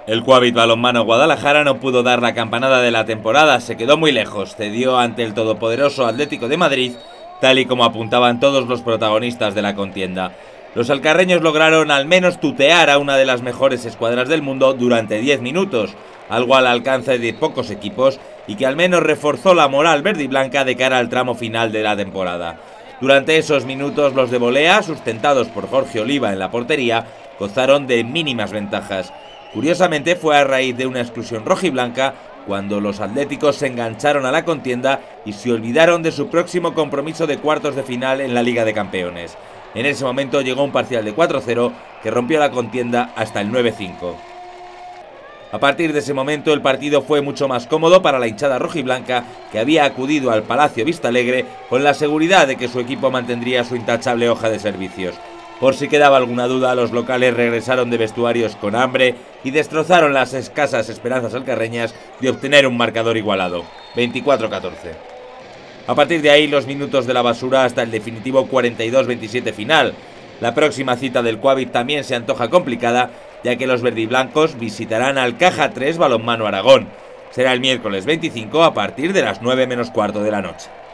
El Quabit Balonmano Guadalajara no pudo dar la campanada de la temporada, se quedó muy lejos, cedió ante el todopoderoso Atlético de Madrid, tal y como apuntaban todos los protagonistas de la contienda. Los alcarreños lograron al menos tutear a una de las mejores escuadras del mundo durante 10 minutos, algo al alcance de pocos equipos y que al menos reforzó la moral verde y blanca de cara al tramo final de la temporada. Durante esos minutos los de volea, sustentados por Jorge Oliva en la portería, gozaron de mínimas ventajas. Curiosamente fue a raíz de una exclusión rojiblanca cuando los atléticos se engancharon a la contienda y se olvidaron de su próximo compromiso de cuartos de final en la Liga de Campeones. En ese momento llegó un parcial de 4-0 que rompió la contienda hasta el 9-5. A partir de ese momento el partido fue mucho más cómodo para la hinchada rojiblanca, que había acudido al Palacio Vistalegre con la seguridad de que su equipo mantendría su intachable hoja de servicios. Por si quedaba alguna duda, los locales regresaron de vestuarios con hambre y destrozaron las escasas esperanzas alcarreñas de obtener un marcador igualado, 24-14. A partir de ahí, los minutos de la basura hasta el definitivo 42-27 final. La próxima cita del Quabit también se antoja complicada, ya que los verdiblancos visitarán al Caja 3 Balonmano Aragón. Será el miércoles 25 a partir de las 9 menos cuarto de la noche.